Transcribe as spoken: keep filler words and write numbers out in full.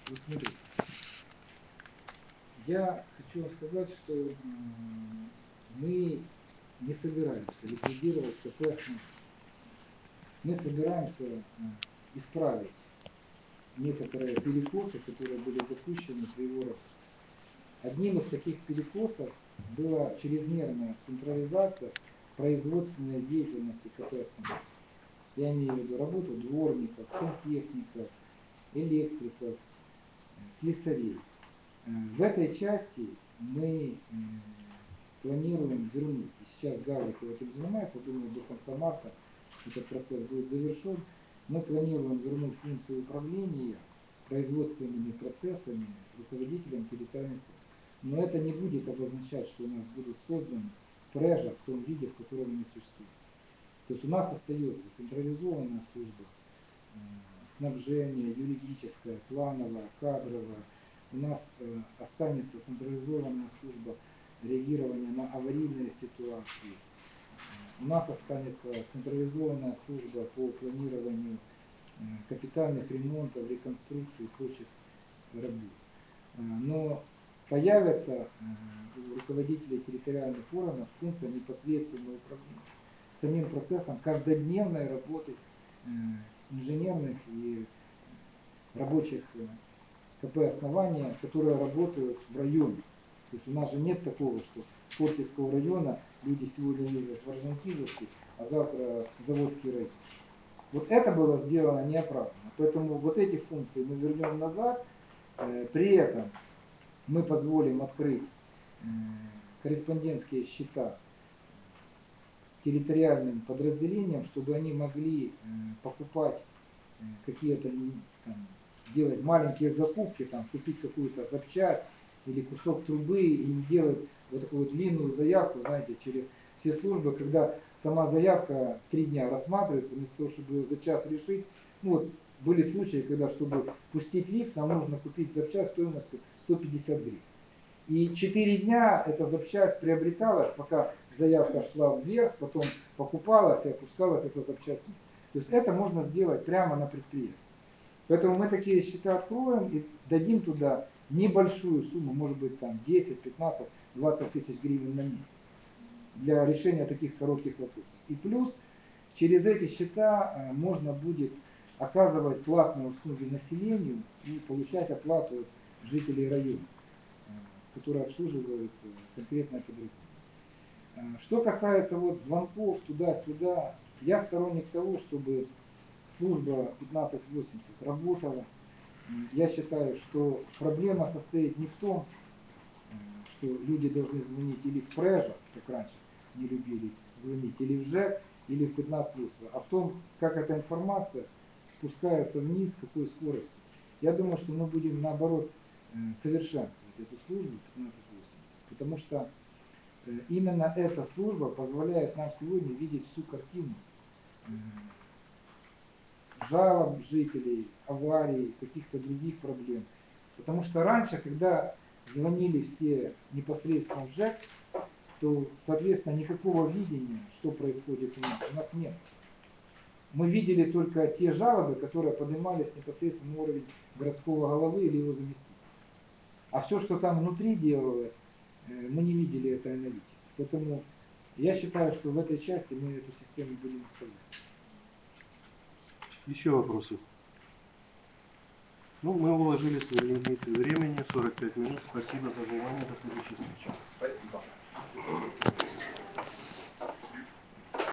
Вот смотрите, я хочу вам сказать, что мы не собираемся ликвидировать КП. Мы собираемся исправить некоторые перекосы, которые были допущены при его работе. Одним из таких перекосов была чрезмерная централизация производственной деятельности КП «Основа». Я имею в виду работу дворников, сантехников, электриков, слесарей. В этой части мы планируем вернуть, и сейчас Гавриков этим занимается, думаю, до конца марта этот процесс будет завершен. Мы планируем вернуть функцию управления производственными процессами руководителям территориальных сил. Но это не будет обозначать, что у нас будут созданы прежа в том виде, в котором они существуют. То есть у нас остается централизованная служба э, снабжения, юридическая, плановая, кадровая. У нас э, останется централизованная служба реагирования на аварийные ситуации. У нас останется централизованная служба по планированию э, капитальных ремонтов, реконструкции и прочих работ. Э, но появится э, у руководителей территориальных органов функция непосредственного управления самим процессом каждодневной работы э, инженерных и рабочих э, КП «Основания», которые работают в районе. То есть у нас же нет такого, что с Фортинского района люди сегодня ездят в Орджоникидзевский, а завтра в Заводский район. Вот это было сделано неоправданно. Поэтому вот эти функции мы вернем назад. Э, при этом мы позволим открыть э, корреспондентские счета территориальным подразделениям, чтобы они могли э, покупать э, какие-то, там, делать маленькие закупки, там, купить какую-то запчасть или кусок трубы и не делать вот такую вот длинную заявку, знаете, через все службы, когда сама заявка три дня рассматривается, вместо того, чтобы ее за час решить. Ну, вот, были случаи, когда, чтобы пустить лифт, нам нужно купить запчасть стоимостью сто пятьдесят гривен. И четыре дня эта запчасть приобреталась, пока заявка шла вверх, потом покупалась и опускалась эта запчасть. То есть это можно сделать прямо на предприятии. Поэтому мы такие счета откроем и дадим туда небольшую сумму, может быть там десять, пятнадцать, двадцать тысяч гривен на месяц для решения таких коротких вопросов. И плюс через эти счета можно будет оказывать платные услуги населению и получать оплату от жителей района, которые обслуживают конкретное подразделение. Что касается вот звонков туда-сюда, я сторонник того, чтобы служба пятнадцать восемьдесят работала. Я считаю, что проблема состоит не в том, что люди должны звонить или в прежа, как раньше не любили звонить, или в ЖЭК, или в пятнадцать восемьдесят, а в том, как эта информация спускается вниз, с какой скоростью. Я думаю, что мы будем наоборот совершенствовать эту службу пятнадцать восемьдесят, потому что именно эта служба позволяет нам сегодня видеть всю картину жалоб жителей, аварий, каких-то других проблем. Потому что раньше, когда звонили все непосредственно в ЖЭК, то, соответственно, никакого видения, что происходит у нас, у нас нет. Мы видели только те жалобы, которые поднимались непосредственно на уровень городского головы или его заместителя. А все, что там внутри делалось, мы не видели этой аналитики. Поэтому я считаю, что в этой части мы эту систему будем оставлять. Еще вопросы? Ну, мы уложили свои лимиты времени, сорок пять минут. Спасибо за внимание. До следующей встречи. Спасибо.